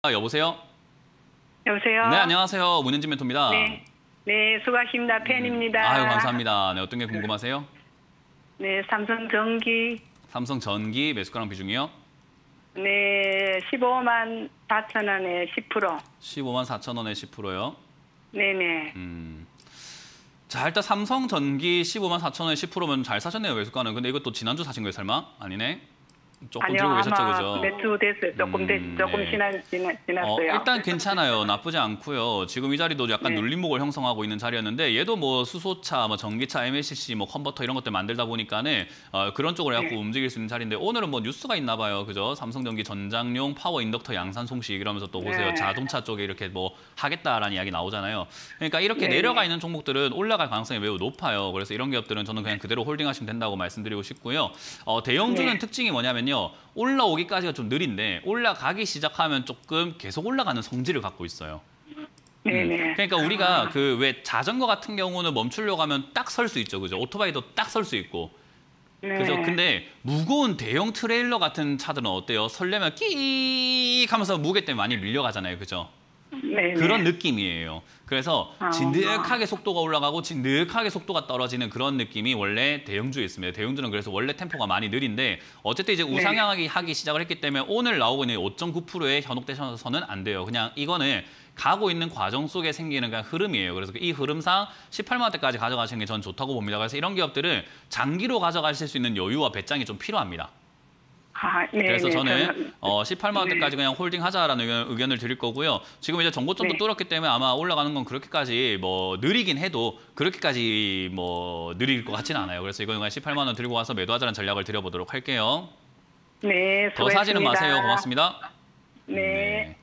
여보세요? 여보세요? 네, 안녕하세요. 문현진 멘토입니다. 네. 네, 수고하십니다. 팬입니다. 아유, 감사합니다. 네, 어떤 게 궁금하세요? 네, 삼성 전기. 삼성 전기 매수가랑 비중이요? 네, 15만 4천 원에 10%. 15만 4천 원에 10%요? 네네. 자, 일단 삼성 전기 15만 4천 원에 10%면 잘 사셨네요, 매수가는. 근데 이것도 지난주 사신 거예요, 설마? 아니네? 조금 아니요, 들고 계셨죠, 아마 그죠? 매수됐어요. 조금 네. 지났어요. 일단 괜찮아요. 나쁘지 않고요. 지금 이 자리도 약간 네. 눌림목을 형성하고 있는 자리였는데 얘도 뭐 수소차, 뭐 전기차, MLCC, 뭐 컨버터 이런 것들 만들다 보니까는 그런 쪽으로 약간 네. 움직일 수 있는 자리인데 오늘은 뭐 뉴스가 있나 봐요. 그죠? 삼성전기 전장용 파워 인덕터 양산 송식 이러면서 또 보세요. 네. 자동차 쪽에 이렇게 뭐 하겠다라는 이야기 나오잖아요. 그러니까 이렇게 네. 내려가 있는 종목들은 올라갈 가능성이 매우 높아요. 그래서 이런 기업들은 저는 그냥 그대로 홀딩하시면 된다고 말씀드리고 싶고요. 대형주는 네. 특징이 뭐냐면요. 올라오기까지가 좀 느린데 올라가기 시작하면 조금 계속 올라가는 성질을 갖고 있어요. 네네. 그러니까 우리가 그 왜 자전거 같은 경우는 멈추려고 하면 딱 설 수 있죠. 그죠? 오토바이도 딱 설 수 있고. 네. 그래서 근데 무거운 대형 트레일러 같은 차들은 어때요? 설레면 끼익 하면서 무게 때문에 많이 밀려가잖아요. 그죠? 네네. 그런 느낌이에요. 그래서 아. 진득하게 속도가 올라가고 진득하게 속도가 떨어지는 그런 느낌이 원래 대형주에 있습니다. 대형주는 그래서 원래 템포가 많이 느린데 어쨌든 이제 우상향하기 하기 시작을 했기 때문에 오늘 나오고 있는 5.9%의 현혹되셔서는 안 돼요. 그냥 이거는 가고 있는 과정 속에 생기는 그냥 흐름이에요. 그래서 이 흐름상 18만 원대까지 가져가시는 게 전 좋다고 봅니다. 그래서 이런 기업들은 장기로 가져가실 수 있는 여유와 배짱이 좀 필요합니다. 아, 네. 그래서 저는 18만 원대까지 네. 그냥 홀딩하자라는 의견을 드릴 거고요. 지금 이제 정고점도 네. 뚫었기 때문에 아마 올라가는 건 그렇게까지 뭐 느리긴 해도 그렇게까지 뭐 느릴 것 같지는 않아요. 그래서 이거는 그냥 18만 원 들고 와서 매도하자는 전략을 드려보도록 할게요. 네, 더 사지는 수고했습니다. 마세요. 고맙습니다. 네.